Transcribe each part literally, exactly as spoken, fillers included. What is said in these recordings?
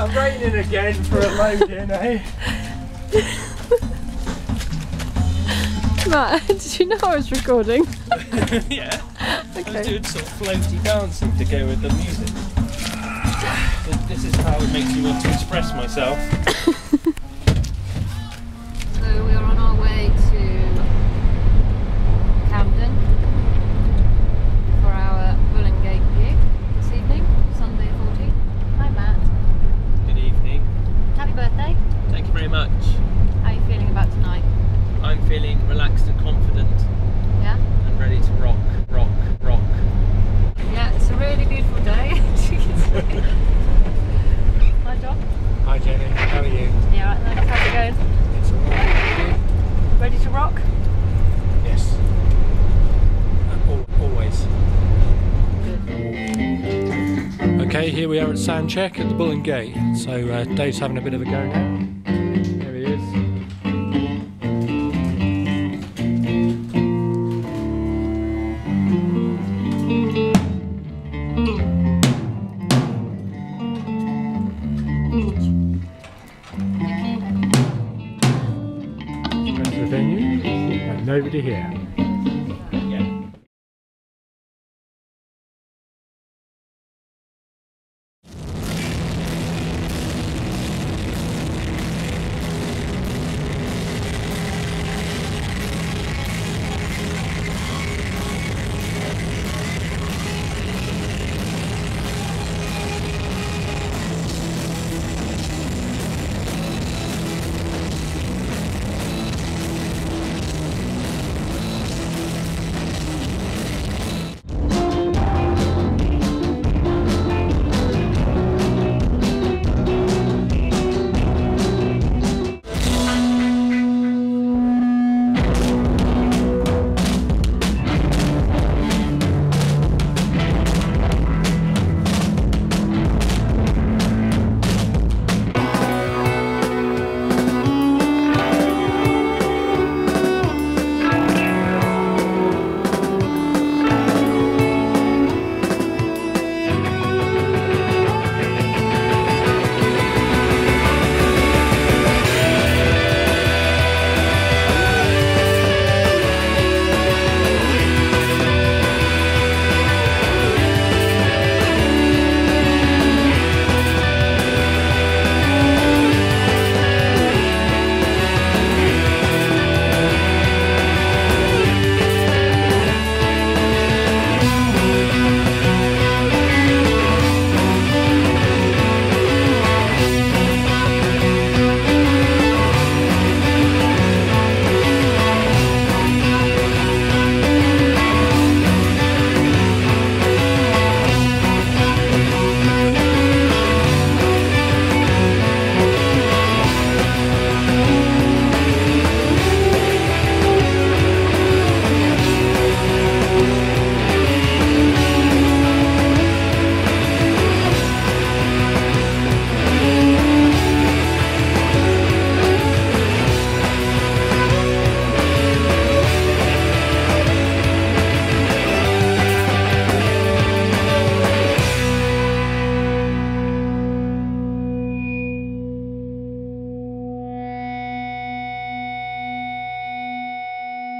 Uh, raining again for a load-in, eh? Matt, did you know I was recording? Yeah. Okay. I was doing sort of floaty dancing to go with the music. This is how it makes me want to express myself. So we are on our way to Camden for our Bull and Gate gig this evening, Sunday fourteenth. Hi Matt. Good evening. Happy birthday. Thank you very much. How are you feeling about tonight? I'm feeling relaxed and confident. Yeah? And ready to rock, rock, rock. Yeah, it's a really beautiful day. Hi John. Hi Jenny, how are you? Yeah, right, thanks. How's it going? It's alright. Ready to rock? Yes. Uh, always. Good. Okay, here we are at sound check at the Bull and Gate. So uh, Dave's having a bit of a go now. There he is. Went to the venue and nobody here.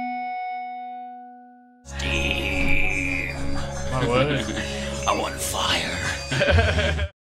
I want fire.